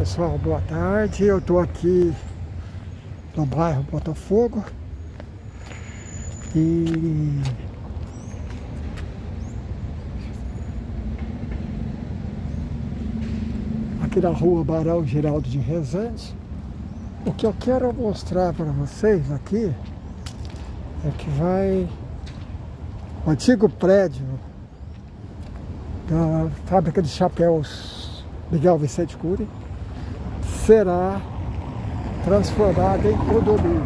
Pessoal, boa tarde. Eu estou aqui no bairro Botafogo e aqui na rua Barão Geraldo de Rezende. O que eu quero mostrar para vocês aqui é que o antigo prédio da fábrica de chapéus Miguel Vicente Cury será transformado em condomínio.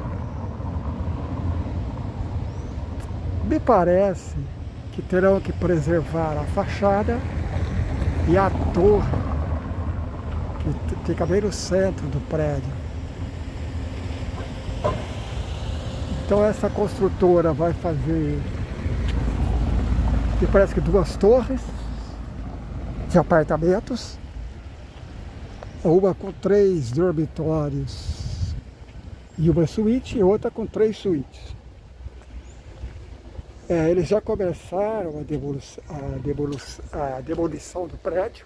Me parece que terão que preservar a fachada e a torre que fica bem no centro do prédio. Então essa construtora vai fazer, me parece que 2 torres de apartamentos, uma com 3 dormitórios e uma suíte, e outra com 3 suítes. Eles já começaram a demolição do prédio.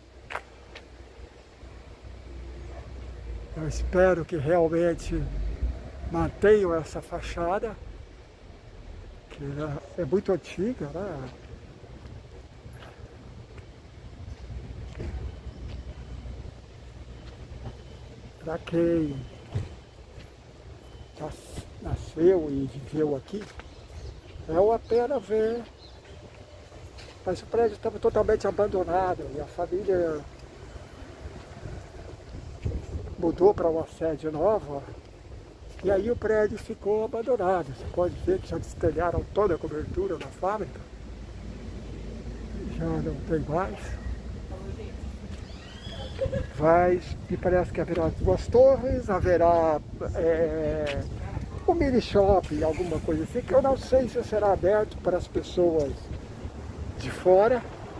Eu espero que realmente mantenham essa fachada, que é muito antiga, né? Para quem nasceu e viveu aqui, é uma pena ver, mas o prédio estava totalmente abandonado e a família mudou para uma sede nova e aí o prédio ficou abandonado. Você pode ver que já destelharam toda a cobertura da fábrica, já não tem mais. Me parece que haverá 2 torres, haverá um mini shopping, alguma coisa assim, que eu não sei se será aberto para as pessoas de fora.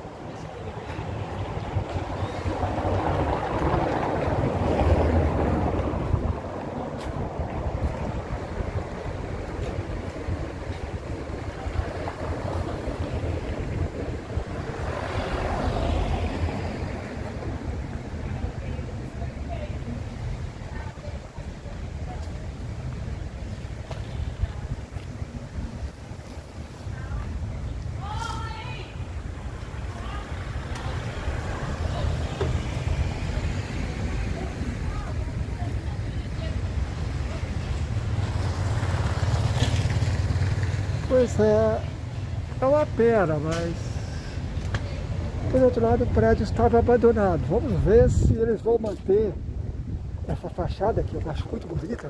Pois é uma pena, mas por outro lado o prédio estava abandonado. Vamos ver se eles vão manter essa fachada aqui, eu acho muito bonita.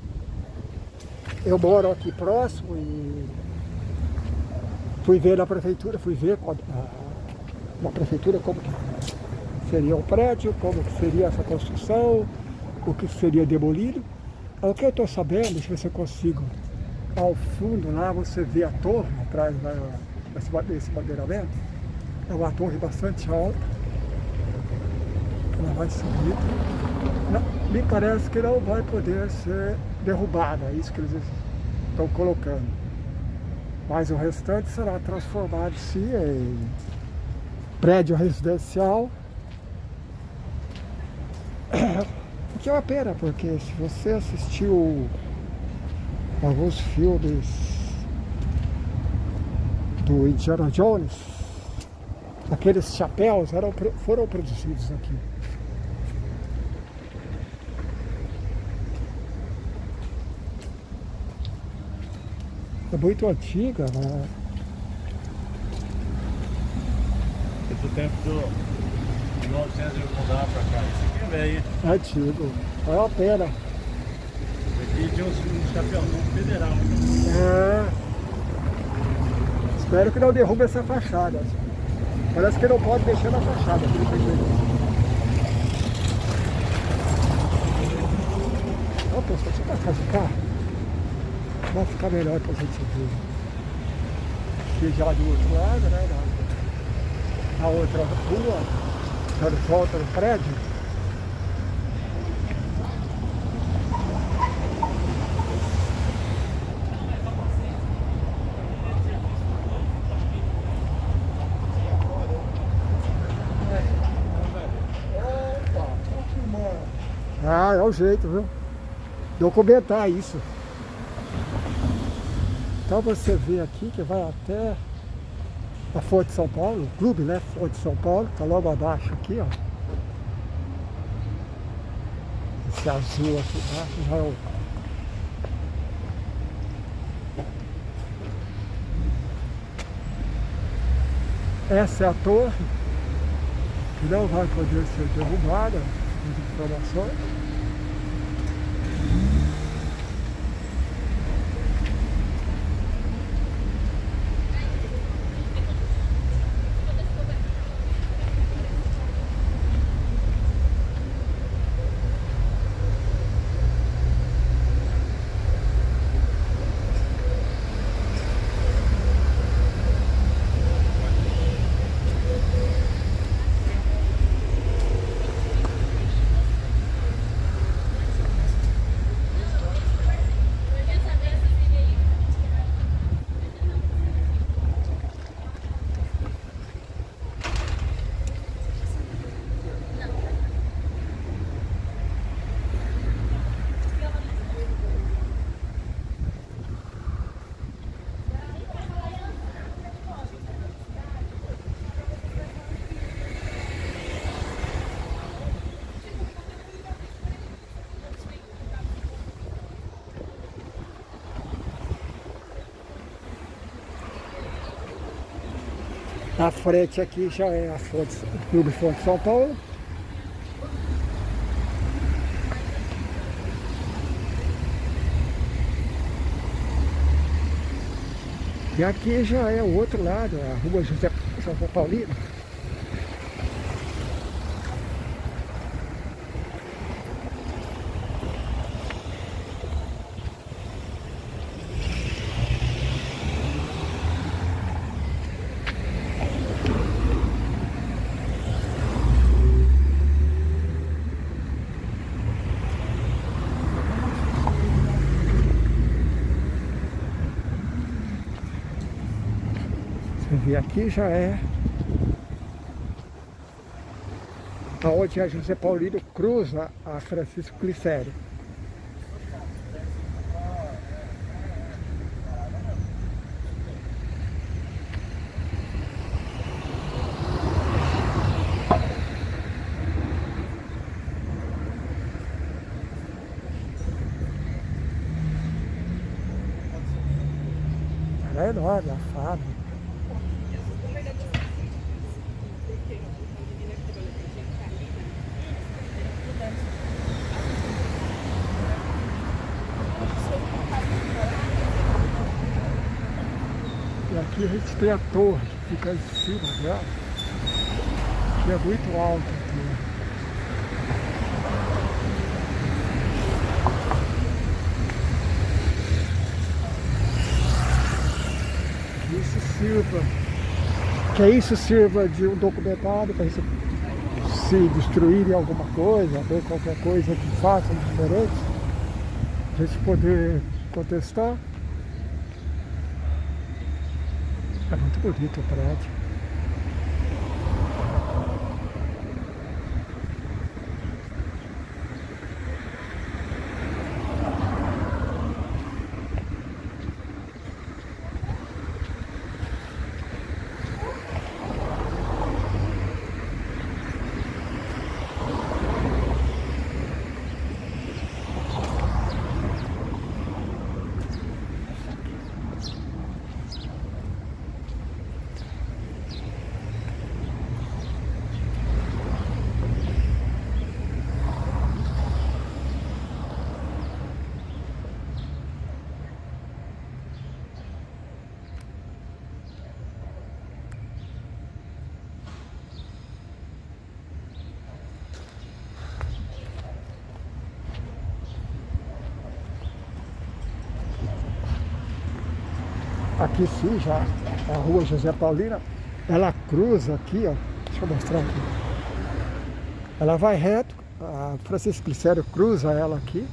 Eu moro aqui próximo e fui ver na prefeitura, na prefeitura como que seria o prédio, como que seria essa construção, o que seria demolido. O que eu estou sabendo, deixa eu ver se eu consigo. Ao fundo lá você vê a torre atrás desse bandeiramento. É uma torre bastante alta. Ela vai subir. Me parece que não vai poder ser derrubada, é isso que eles estão colocando. Mas o restante será transformado sim em prédio residencial. O que é uma pena, porque se você assistiu alguns filmes do Indiana Jones, aqueles chapéus foram produzidos aqui. É muito antiga, né? É do tempo de 1900 eu mudava pra cá. Isso aqui é velho. É antigo. É uma pena. Aqui tinha um chapéuzão federal. Espero que não derrube essa fachada. Parece que não pode mexer na fachada. Ó, pessoal, deixa eu passar de carro. Vai ficar melhor pra gente ver. Aqui já do outro lado, né? Na outra rua, dando volta no prédio. Ah, é o jeito, viu? Documentar isso. Então você vê aqui que vai até a Fonte de São Paulo, o clube, né? Fonte de São Paulo, tá logo abaixo aqui, ó. Esse azul aqui embaixo já é o... Essa é a torre, que não vai poder ser derrubada, segundo informações. Na frente aqui já é a fonte, o Clube Fonte de São Paulo. E aqui já é o outro lado, a Rua José Paulino. Você vê aqui já é aonde a José Paulino cruza a Francisco Glicério. Ela é enorme, a fábrica. E aqui a gente tem a torre que fica em cima dela, que é muito alta aqui. Isso sirva de um documentário para se destruírem alguma coisa, ou qualquer coisa que façam diferente, a gente poder contestar. É muito bonito o prédio. Aqui sim, já a Rua José Paulino, ela cruza aqui, ó. Deixa eu mostrar aqui. Ela vai reto, a Francisco Glicério cruza ela aqui.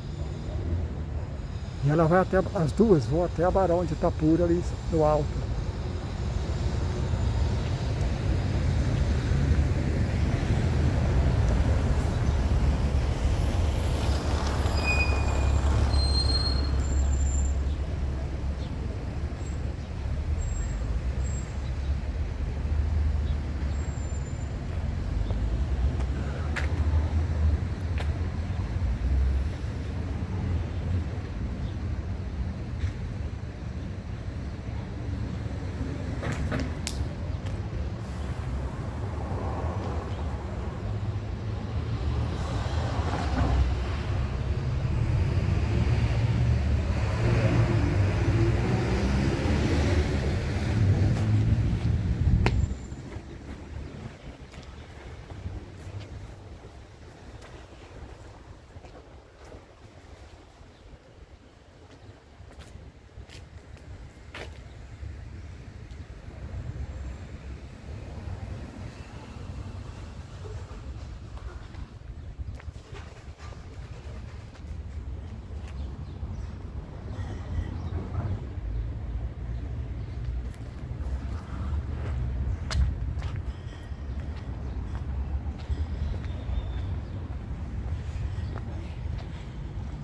E ela vai até, as duas vão até a Barão de Itapura ali no alto.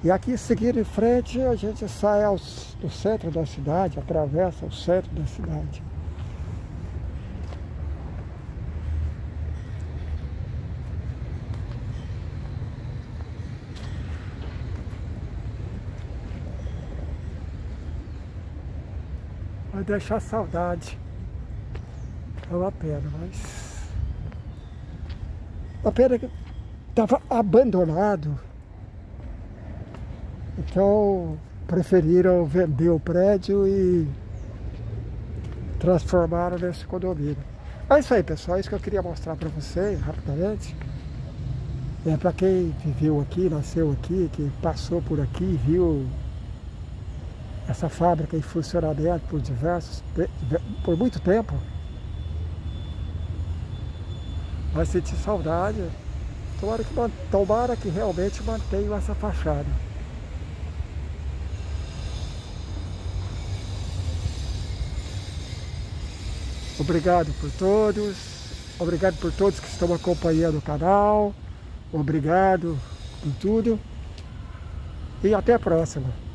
E aqui seguindo em frente a gente sai do centro da cidade, atravessa o centro da cidade. Vai deixar saudade. É uma pena, mas... Uma pena que estava abandonado. Então preferiram vender o prédio e transformaram nesse condomínio. É isso aí, pessoal, é isso que eu queria mostrar para vocês rapidamente. É para quem viveu aqui, nasceu aqui, que passou por aqui, viu essa fábrica em funcionamento por muito tempo, vai sentir saudade. Tomara que realmente mantenham essa fachada. Obrigado por todos que estão acompanhando o canal, obrigado por tudo e até a próxima.